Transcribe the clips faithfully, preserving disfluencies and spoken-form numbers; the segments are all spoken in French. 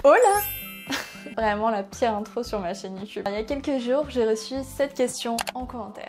Hola! Vraiment la pire intro sur ma chaîne YouTube. Il y a quelques jours, j'ai reçu cette question en commentaire.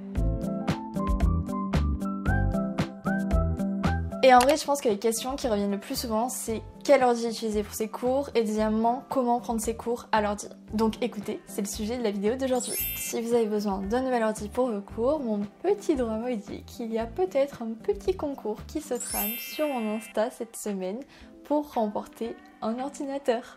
Et en vrai, je pense que les questions qui reviennent le plus souvent, c'est quel ordi utiliser pour ses cours et deuxièmement, comment prendre ses cours à l'ordi. Donc écoutez, c'est le sujet de la vidéo d'aujourd'hui. Si vous avez besoin d'un nouvel ordi pour vos cours, mon petit doigt me dit qu'il y a peut-être un petit concours qui se trame sur mon Insta cette semaine pour remporter un ordinateur.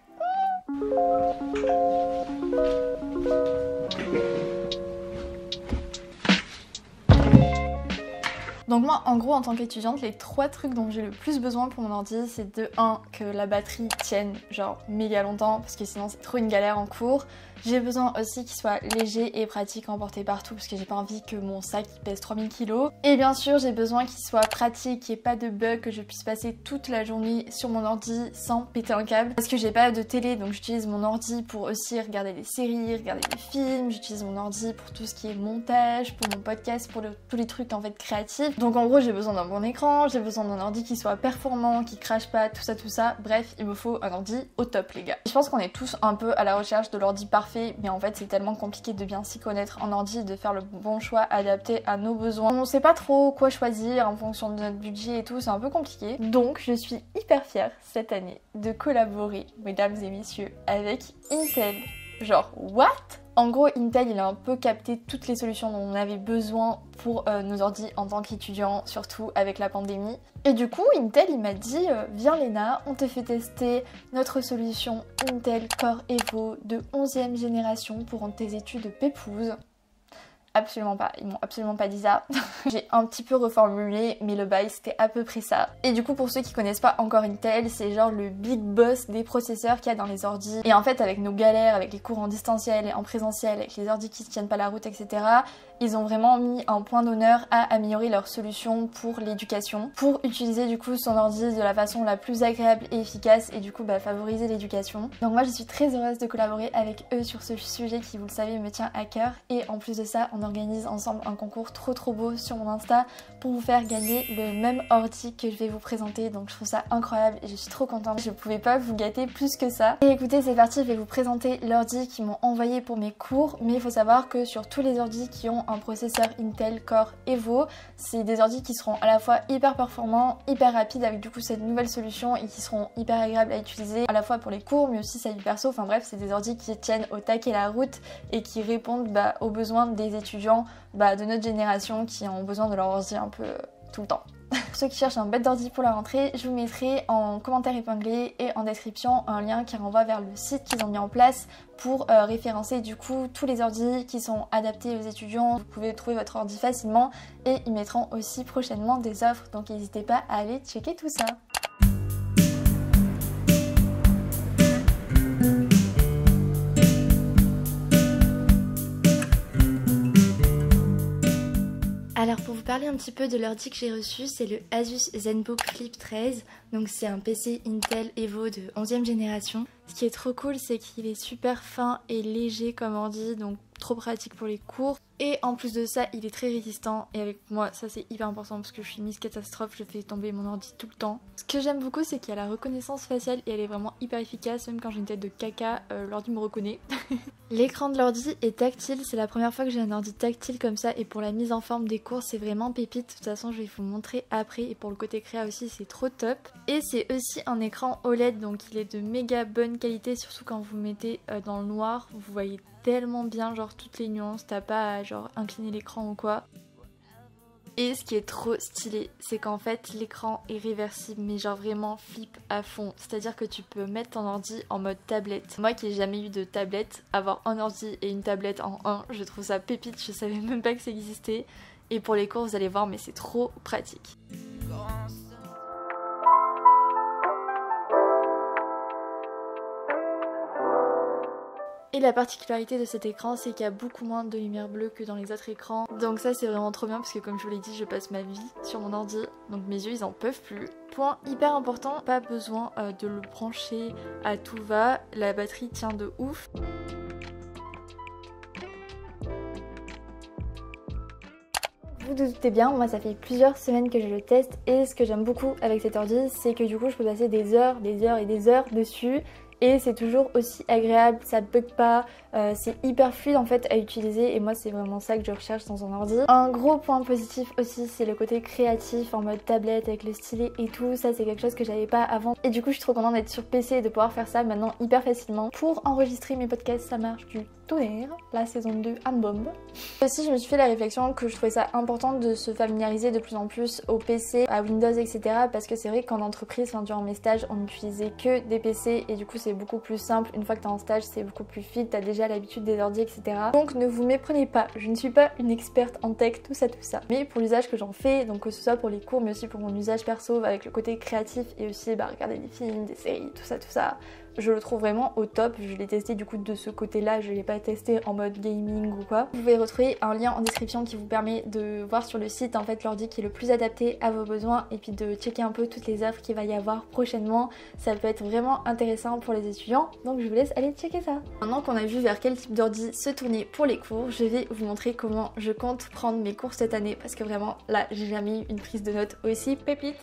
Donc moi, en gros, en tant qu'étudiante, les trois trucs dont j'ai le plus besoin pour mon ordi, c'est de un que la batterie tienne genre méga longtemps, parce que sinon c'est trop une galère en cours. J'ai besoin aussi qu'il soit léger et pratique à emporter partout, parce que j'ai pas envie que mon sac pèse trois mille kilos. Et bien sûr, j'ai besoin qu'il soit pratique, qu'il n'y ait pas de bug, que je puisse passer toute la journée sur mon ordi sans péter un câble. Parce que j'ai pas de télé, donc j'utilise mon ordi pour aussi regarder des séries, regarder des films. J'utilise mon ordi pour tout ce qui est montage, pour mon podcast, pour le, tous les trucs en fait créatifs. Donc en gros, j'ai besoin d'un bon écran, j'ai besoin d'un ordi qui soit performant, qui crache pas, tout ça, tout ça. Bref, il me faut un ordi au top, les gars. Je pense qu'on est tous un peu à la recherche de l'ordi parfait, mais en fait c'est tellement compliqué de bien s'y connaître en ordi et de faire le bon choix adapté à nos besoins. On sait pas trop quoi choisir en fonction de notre budget et tout, c'est un peu compliqué. Donc je suis hyper fière cette année de collaborer, mesdames et messieurs, avec Intel. Genre, what? En gros, Intel, il a un peu capté toutes les solutions dont on avait besoin pour euh, nos ordis en tant qu'étudiants, surtout avec la pandémie. Et du coup, Intel, il m'a dit euh, « Viens Léna, on te fait tester notre solution Intel Core Evo de onzième génération pour rendre tes études pépouses. » Absolument pas, ils m'ont absolument pas dit ça. J'ai un petit peu reformulé, mais le bail c'était à peu près ça. Et du coup, pour ceux qui connaissent pas encore Intel, c'est genre le big boss des processeurs qu'il y a dans les ordis. Et en fait, avec nos galères, avec les cours en distanciel et en présentiel, avec les ordis qui se tiennent pas la route, et cetera, ils ont vraiment mis un point d'honneur à améliorer leurs solutions pour l'éducation, pour utiliser du coup son ordi de la façon la plus agréable et efficace et du coup bah, favoriser l'éducation. Donc moi je suis très heureuse de collaborer avec eux sur ce sujet qui, vous le savez, me tient à cœur. Et en plus de ça, on organise ensemble un concours trop trop beau sur mon Insta pour vous faire gagner le même ordi que je vais vous présenter. Donc je trouve ça incroyable et je suis trop contente. Je pouvais pas vous gâter plus que ça. Et écoutez, c'est parti, je vais vous présenter l'ordi qu'ils m'ont envoyé pour mes cours. Mais il faut savoir que sur tous les ordis qui ont un processeur Intel Core Evo, c'est des ordis qui seront à la fois hyper performants, hyper rapides avec du coup cette nouvelle solution et qui seront hyper agréables à utiliser à la fois pour les cours mais aussi sa vie perso. Enfin bref, c'est des ordis qui tiennent au taquet la route et qui répondent bah, aux besoins des étudiants bah, de notre génération qui ont besoin de leur ordi un peu tout le temps. Pour ceux qui cherchent un bête d'ordi pour la rentrée, je vous mettrai en commentaire épinglé et en description un lien qui renvoie vers le site qu'ils ont mis en place pour euh, référencer du coup tous les ordis qui sont adaptés aux étudiants. Vous pouvez trouver votre ordi facilement et ils mettront aussi prochainement des offres, donc n'hésitez pas à aller checker tout ça. Alors pour vous parler un petit peu de l'ordi que j'ai reçu, c'est le Asus ZenBook Flip treize. Donc c'est un P C Intel Evo de onzième génération. Ce qui est trop cool, c'est qu'il est super fin et léger comme ordi, donc trop pratique pour les cours. Et en plus de ça, il est très résistant et avec moi, ça c'est hyper important parce que je suis Miss Catastrophe, je fais tomber mon ordi tout le temps. Ce que j'aime beaucoup, c'est qu'il y a la reconnaissance faciale et elle est vraiment hyper efficace, même quand j'ai une tête de caca, euh, l'ordi me reconnaît. L'écran de l'ordi est tactile, c'est la première fois que j'ai un ordi tactile comme ça et pour la mise en forme des cours, c'est vraiment pépite. De toute façon, je vais vous montrer après et pour le côté créa aussi, c'est trop top. Et c'est aussi un écran O L E D, donc il est de méga bonne qualité, surtout quand vous mettez euh, dans le noir, vous voyez tellement bien genre toutes les nuances, t'as pas à genre incliner l'écran ou quoi. Et ce qui est trop stylé, c'est qu'en fait l'écran est réversible, mais genre vraiment flip à fond. C'est-à-dire que tu peux mettre ton ordi en mode tablette. Moi qui ai jamais eu de tablette, avoir un ordi et une tablette en un, je trouve ça pépite, je savais même pas que ça existait. Et pour les cours, vous allez voir, mais c'est trop pratique. Et la particularité de cet écran, c'est qu'il y a beaucoup moins de lumière bleue que dans les autres écrans. Donc ça c'est vraiment trop bien parce que comme je vous l'ai dit, je passe ma vie sur mon ordi. Donc mes yeux ils en peuvent plus. Point hyper important, pas besoin euh, de le brancher à tout va. La batterie tient de ouf. vous doutez bien, moi ça fait plusieurs semaines que je le teste et ce que j'aime beaucoup avec cet ordi, c'est que du coup je peux passer des heures, des heures et des heures dessus. Et c'est toujours aussi agréable, ça bug pas, euh, c'est hyper fluide en fait à utiliser et moi c'est vraiment ça que je recherche dans un ordi. Un gros point positif aussi c'est le côté créatif en mode tablette avec le stylet et tout, ça c'est quelque chose que j'avais pas avant. Et du coup je suis trop contente d'être sur P C et de pouvoir faire ça maintenant hyper facilement. Pour enregistrer mes podcasts ça marche du tonnerre, la saison deux en bombe. Aussi je me suis fait la réflexion que je trouvais ça important de se familiariser de plus en plus au P C, à Windows et cetera. Parce que c'est vrai qu'en entreprise, enfin, durant mes stages on n'utilisait que des P C et du coup c'est beaucoup plus simple, une fois que t'es en stage c'est beaucoup plus fluide, t'as déjà l'habitude des ordi et cetera. Donc ne vous méprenez pas, je ne suis pas une experte en tech, tout ça tout ça. Mais pour l'usage que j'en fais, donc que ce soit pour les cours mais aussi pour mon usage perso avec le côté créatif et aussi bah, regarder des films, des séries, tout ça tout ça, je le trouve vraiment au top. Je l'ai testé du coup de ce côté là, je l'ai pas testé en mode gaming ou quoi. Vous pouvez retrouver un lien en description qui vous permet de voir sur le site en fait l'ordi qui est le plus adapté à vos besoins et puis de checker un peu toutes les offres qu'il va y avoir prochainement. Ça peut être vraiment intéressant pour les étudiants, donc je vous laisse aller checker ça. Maintenant qu'on a vu vers quel type d'ordi se tourner pour les cours, je vais vous montrer comment je compte prendre mes cours cette année parce que vraiment là j'ai jamais eu une prise de notes aussi pépite.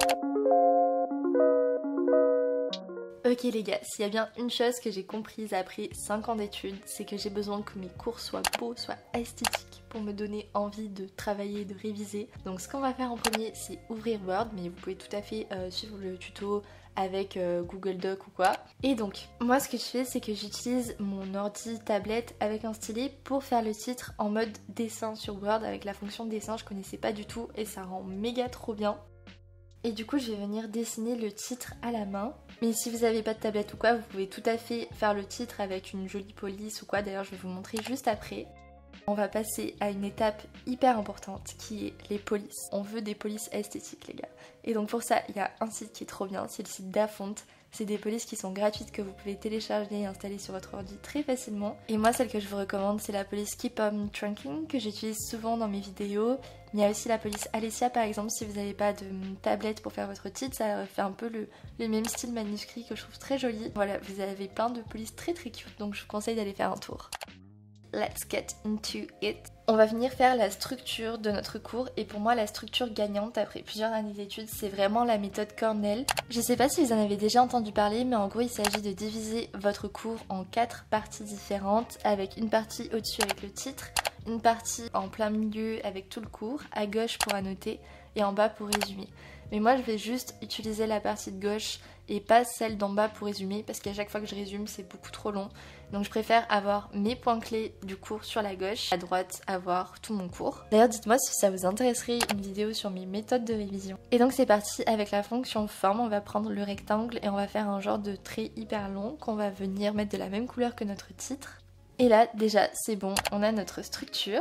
Ok les gars, s'il y a bien une chose que j'ai comprise après cinq ans d'études, c'est que j'ai besoin que mes cours soient beaux, soient esthétiques pour me donner envie de travailler, de réviser. Donc ce qu'on va faire en premier, c'est ouvrir Word, mais vous pouvez tout à fait euh, suivre le tuto avec euh, Google Doc ou quoi. Et donc, moi ce que je fais, c'est que j'utilise mon ordi tablette avec un stylet pour faire le titre en mode dessin sur Word avec la fonction dessin, je connaissais pas du tout et ça rend méga trop bien. Et du coup je vais venir dessiner le titre à la main. Mais si vous n'avez pas de tablette ou quoi, vous pouvez tout à fait faire le titre avec une jolie police ou quoi. D'ailleurs je vais vous montrer juste après. On va passer à une étape hyper importante qui est les polices. On veut des polices esthétiques les gars. Et donc pour ça il y a un site qui est trop bien, c'est le site Dafont. C'est des polices qui sont gratuites que vous pouvez télécharger et installer sur votre ordi très facilement. Et moi celle que je vous recommande c'est la police Keep On Trunking que j'utilise souvent dans mes vidéos. Mais il y a aussi la police Alesia par exemple si vous n'avez pas de tablette pour faire votre titre, ça fait un peu le, le même style manuscrit que je trouve très joli. Voilà, vous avez plein de polices très très cute donc je vous conseille d'aller faire un tour. Let's get into it. On va venir faire la structure de notre cours et pour moi la structure gagnante après plusieurs années d'études c'est vraiment la méthode Cornell. Je sais pas si vous en avez déjà entendu parler mais en gros il s'agit de diviser votre cours en quatre parties différentes avec une partie au-dessus avec le titre, une partie en plein milieu avec tout le cours, à gauche pour annoter et en bas pour résumer. Mais moi je vais juste utiliser la partie de gauche et pas celle d'en bas pour résumer parce qu'à chaque fois que je résume c'est beaucoup trop long. Donc je préfère avoir mes points clés du cours sur la gauche, à droite avoir tout mon cours. D'ailleurs dites-moi si ça vous intéresserait une vidéo sur mes méthodes de révision. Et donc c'est parti avec la fonction forme, on va prendre le rectangle et on va faire un genre de trait hyper long qu'on va venir mettre de la même couleur que notre titre. Et là déjà c'est bon, on a notre structure.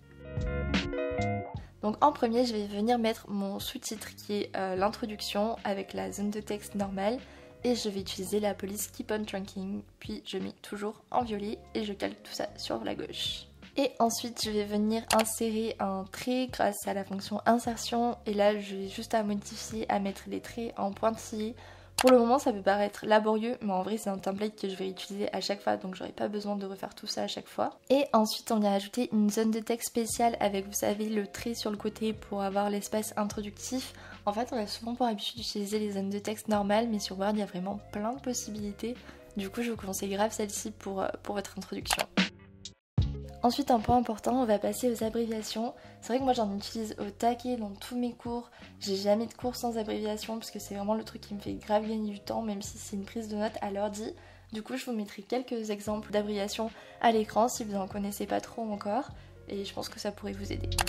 Donc en premier je vais venir mettre mon sous-titre qui est euh, l'introduction avec la zone de texte normale et je vais utiliser la police Keep On Trunking, puis je mets toujours en violet et je calque tout ça sur la gauche. Et ensuite je vais venir insérer un trait grâce à la fonction insertion et là j'ai juste à modifier, à mettre les traits en pointillés. Pour le moment ça peut paraître laborieux mais en vrai c'est un template que je vais utiliser à chaque fois donc j'aurai pas besoin de refaire tout ça à chaque fois. Et ensuite on vient ajouter une zone de texte spéciale avec vous savez le trait sur le côté pour avoir l'espace introductif. En fait on a souvent pour habitude d'utiliser les zones de texte normales mais sur Word il y a vraiment plein de possibilités. Du coup je vous conseille grave celle-ci pour, pour votre introduction. Ensuite un point important, on va passer aux abréviations. C'est vrai que moi j'en utilise au taquet dans tous mes cours. J'ai jamais de cours sans abréviation parce que c'est vraiment le truc qui me fait grave gagner du temps même si c'est une prise de notes à l'ordi. Du coup je vous mettrai quelques exemples d'abréviations à l'écran si vous n'en connaissez pas trop encore et je pense que ça pourrait vous aider.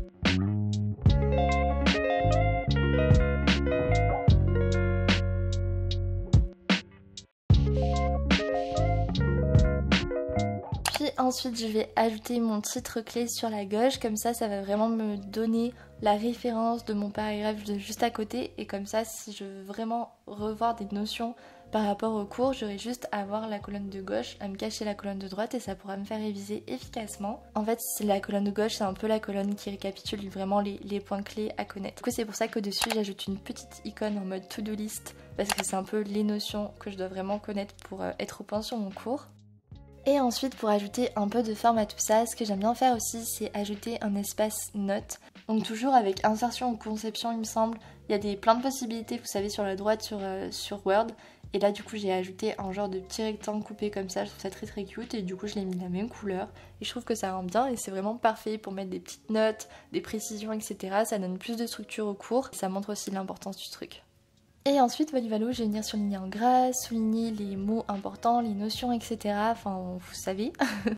Ensuite je vais ajouter mon titre clé sur la gauche, comme ça ça va vraiment me donner la référence de mon paragraphe de juste à côté et comme ça si je veux vraiment revoir des notions par rapport au cours, j'aurai juste à avoir la colonne de gauche, à me cacher la colonne de droite et ça pourra me faire réviser efficacement. En fait c'est la colonne de gauche, c'est un peu la colonne qui récapitule vraiment les, les points clés à connaître. Du coup c'est pour ça qu'au-dessus j'ajoute une petite icône en mode to-do list parce que c'est un peu les notions que je dois vraiment connaître pour être au point sur mon cours. Et ensuite pour ajouter un peu de forme à tout ça, ce que j'aime bien faire aussi c'est ajouter un espace notes. Donc toujours avec insertion ou conception il me semble, il y a des, plein de possibilités vous savez sur la droite sur, euh, sur Word. Et là du coup j'ai ajouté un genre de petit rectangle coupé comme ça, je trouve ça très très cute et du coup je l'ai mis de la même couleur. Et je trouve que ça rend bien et c'est vraiment parfait pour mettre des petites notes, des précisions et cetera. Ça donne plus de structure au cours, ça montre aussi l'importance du truc. Et ensuite, Volivalo, je vais venir surligner en gras, souligner les mots importants, les notions, et cetera. Enfin, vous savez.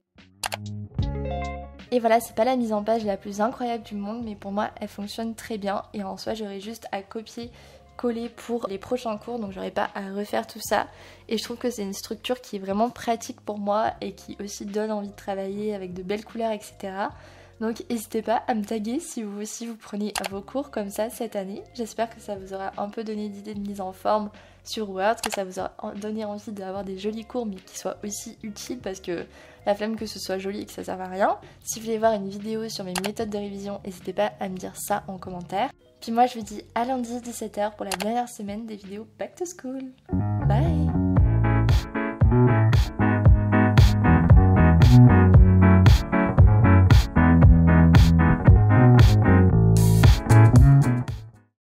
Et voilà, c'est pas la mise en page la plus incroyable du monde, mais pour moi, elle fonctionne très bien. Et en soi, j'aurais juste à copier, coller pour les prochains cours, donc j'aurais pas à refaire tout ça. Et je trouve que c'est une structure qui est vraiment pratique pour moi et qui aussi donne envie de travailler avec de belles couleurs, et cetera. Donc n'hésitez pas à me taguer si vous aussi vous prenez vos cours comme ça cette année. J'espère que ça vous aura un peu donné d'idées de mise en forme sur Word, que ça vous aura donné envie d'avoir des jolis cours mais qui soient aussi utiles parce que la flemme que ce soit joli et que ça serve à rien. Si vous voulez voir une vidéo sur mes méthodes de révision, n'hésitez pas à me dire ça en commentaire. Puis moi je vous dis à lundi dix-sept heures pour la dernière semaine des vidéos Back to School.